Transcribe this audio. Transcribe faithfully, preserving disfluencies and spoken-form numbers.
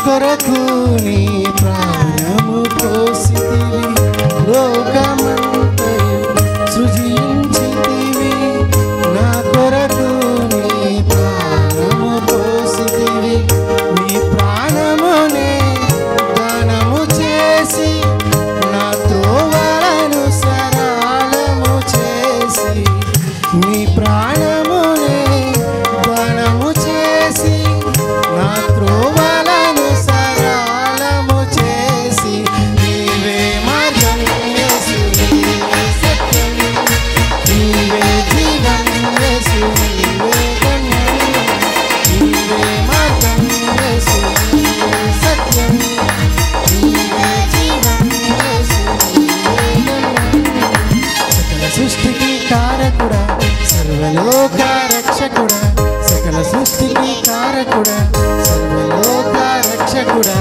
కొరకు నీ ప్రాణము పోసితివి, లోకమంతయు సృజించితివి. నా కొరకు నీ ప్రాణము పోసితివి, నీ ప్రాణమునే దానము చేసి నా త్రోవలను సరళము చేసి. నీ ప్రాణమునే దానము చేసి నా త్రోవలను సరళము చేసి. నీవే మార్గం యేసు, నీవే సత్యం, నీవే జీవం యేసు, నీవే గమ్యం. నీవే మార్గం యేసు, నీవే సత్యం, నీవే జీవం యేసు, నీవే గమ్యం. సకల సృష్టికి కారకుడా, సర్వలోక రక్షకుడా, సకల సృష్టికి కారకుడా, సర్వలోక రక్షకుడా,